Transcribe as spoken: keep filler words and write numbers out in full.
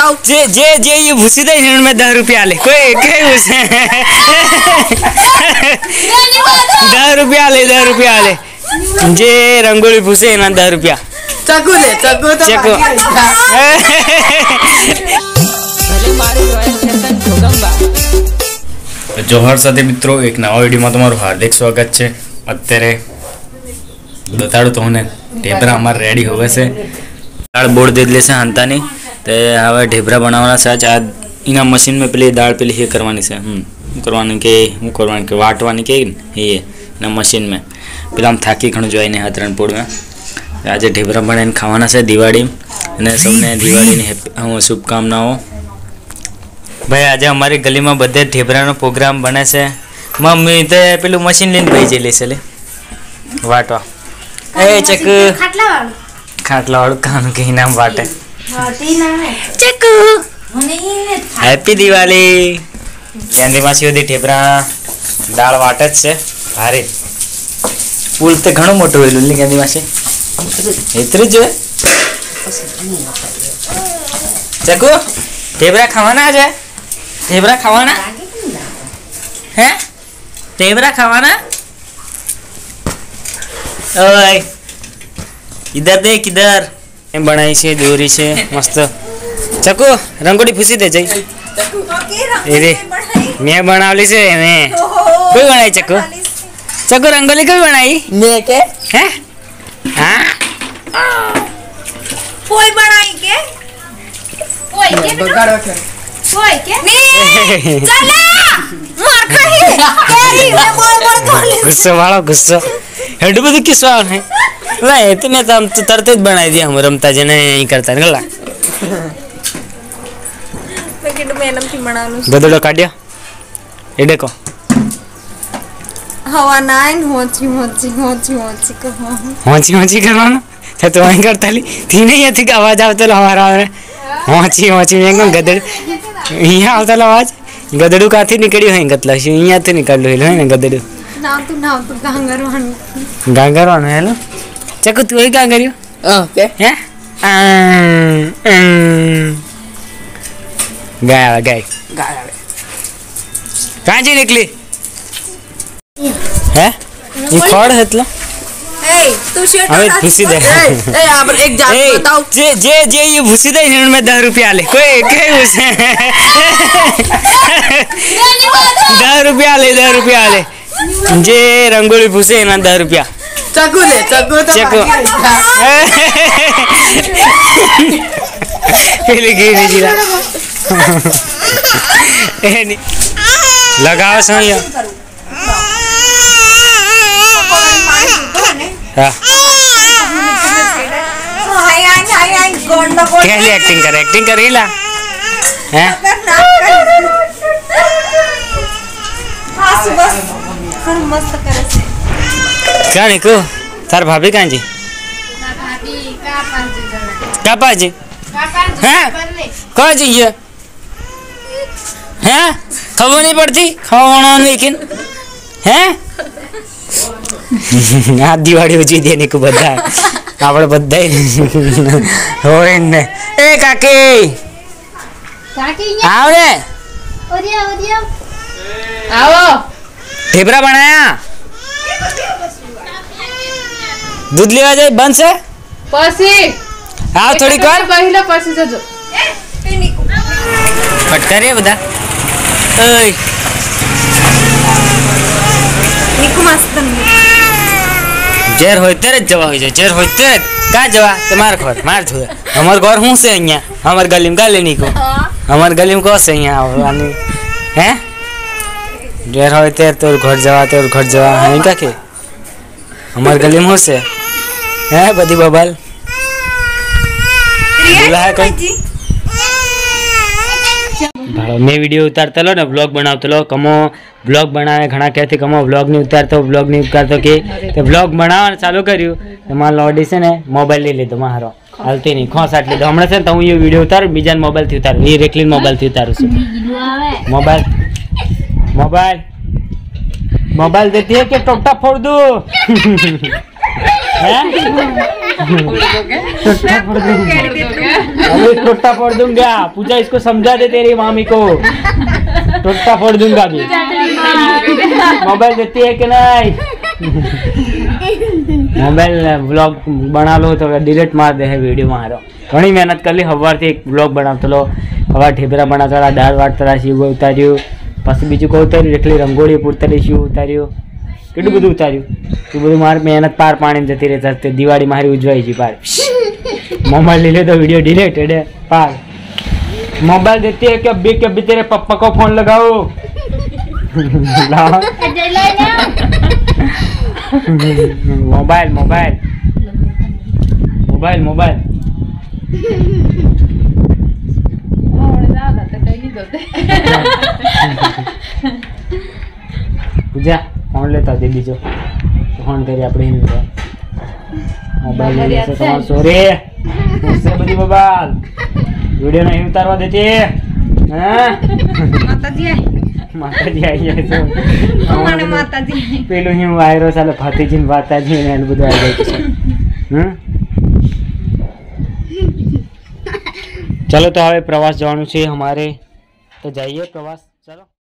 बताओ। जे जे जे ये भूसी दे हिरण में दस रुपया ले कोई कोई भूसे दस रुपया ले दस रुपया ले जे रंगोली भूसे ना दस रुपया चकू ले चकू तो चकू जोहर साथी मित्रों एक नवा विडियो में तमाરું हार्दिक स्वागत है। અત્યારે બતાડું તો મને ઢેબરા અમાર રેડી હોવે છે। દાળ બોળ દે લેશે હાંતાની તે હવે ઢેબરા બનાવવાના છે। આજ इना मशीन में पेली दाल पेली ये करवानी से हम करवानी के હું કરવાની કે વાટવાની કે ये ना मशीन में પેલા આમ થાકી ઘણું જોઈને હાથરણપુર में આજે ઢેબરા બનાવીને ખાવાના છે દિવાળી અને સૌને દિવાળીની શુભકામનાઓ। भाई आज हमारी गली में बधे ढेबरा प्रोग्राम बने से मम्मी तो पेलू मशीन लेने भेजे ले चले वाटवा ए चकू खाटला वालू कान के नाम वाटे चकू हैप्पी दिवाली ज्यांदी मासी ओदी ढेबरा दाल वाटे से भारी पुल तो घणो मोटो होइलु ने ज्यांदी मासी इतरी जो चकू ढेबरा खावाना आज ढेबरा खावाना है ढेबरा खावाना ओए इधर देख इधर एम बनाई से दोरी से मस्त चकू रंगोली फूसी दे जाई अरे मैं बनावली से मैं कोई बनाई चकू चकू रंगोली कोई बनाई मैं के हैं हां कोई बनाई के कोई के बगाड़ो के कोई के नहीं चला मार कही तेरी मैं बोल बोल बोल गुस्सा वाला गुस्सा हेड बद किस वाला है ना इतने तो हम तो तरते बनाई दिया हम रमता जने नहीं करता गला मैं किड मेनम की बना लूं गदड़ो काटिया ये देखो हवा नाइन होची होची होची होची को होची होची करवाना तो तो वहीं करता ली थी नहीं थी आवाज आवता लो हमारा होची होची में को गदड़ यहाँ आवता लो आवाज गदड़ू काथी निकड़ी है गतला से यहाँ तो निकल लो है ना गदड़ू ना तू ना तू गांगरवान गांगरवान है लो चकू तू ही गांगरियो ओके हैं गाय गाय गाय कहाँ जी निकली है ये खड़ है तो ए तू शर्ट अबे भूसी दे ए आप एक जात बताओ। जे जे जे ये भूसी दे हिरण में दस रुपया ले कोई कोई भूसे दस रुपया ले दस रुपया ले जे रंगोली भूसे ना दस रुपया चकू ले चकू तो चकू पहले की नहीं जिला ए नहीं लगाओ सही हाँ हाय हाय हाय हाय गोंडा गोंडा कैसी एक्टिंग कर एक्टिंग कर रीला हैं बस बस कर मस्त करे से क्या निको तार भाभी कहाँ जी भाभी का पांच जना क्या पाजी का पांच हैं बनले कहाँ जी ये हैं खबर नहीं पड़ती खाना लेकिन हैं आ दिवाળી ઉજવી દેની કો બધા આપણે બધાય હોય ને એ કાકી काकी આવ રે ओरिया ओरिया आओ ઢેબરા બનાયા दूध लेवा जाए बंद से पसी आओ थोड़ी कर पहिला पसी जजो फटका रे बदा ओय निकु मस्त जेर होते रे जवा हो जाए जेर होते का जवा तुम्हार घर मार छुए हमर घर हूं से અહીંયા हमर गली में का लेनी को हमर गली में को से અહીંયા आनी हैं जेर होते तोर घर जवा तोर घर जवा है का के हमर गली में हो से हैं बदी बबल बोला है कोई मैं वीडियो उतारता लो ना ब्लॉग बनाता लो कमो ब्लॉग बनावे घना कहते कमो ब्लॉग नहीं उतारतो ब्लॉग नहीं उतारतो के तो ब्लॉग बनावा चालू कर्યું तो मान लो ऑडिशन है मोबाइल ले लीधो मारो हालती नहीं खोसाट लीधो हमणे से तो हूँ ये वीडियो उतार बीजा मोबाइल थी उतार ये रेकलिन मोबाइल थी उतारू छू मोबाइल मोबाइल मोबाइल देती है कि टोकटा फोड़ दूं अभी टोटा फोड़ दूंगा। पूजा इसको समझा दे तेरी मामी को, टोटा फोड़ दूंगा अभी। मोबाइल देती है कि नहीं? मोबाइल व्लॉग बना लो तो डिलीट मार दे है वीडियो मारो। घणी मेहनत कर ली, हवारथी एक व्लॉग बनावतो लो, हवा ढेबरा बनाता दाળ વાટતા શીવ ઉતાર્યું, પછી બીજું કોઈ ઉતાર્યું, એકલી રંગોળી પૂરતા શીવ ઉતાર્યું, કેટલું બધું ઉતાર્યું। એ બધું મારી મહેનત પાર પાણી જતી રહેતા, દિવાળી મારી ઉજવાઈ ગઈ પાર। મોબાઈલ લીધે તો वीडियो डिलीट है पार। मोबाइल देती है कि अभी के अभी तेरे पापा को फोन लगाओ। Mobile mobile mobile mobile Pooja phone लेता दे बीजो फोन करी अपने मोबाइल ले से तुम्हारा सॉरी मुझसे बड़ी बबाल वीडियो नहीं उतारवा देती हैं माताजी आई माताजी आई है तो हमारे माताजी आई पेलू ही वायरस वाला भातीजी ने माताजी ने બધું આવી ગયું છે। હમ चलो तो હવે પ્રવાસ જવાનું છે અમારે, तो जाइए प्रवास। चलो।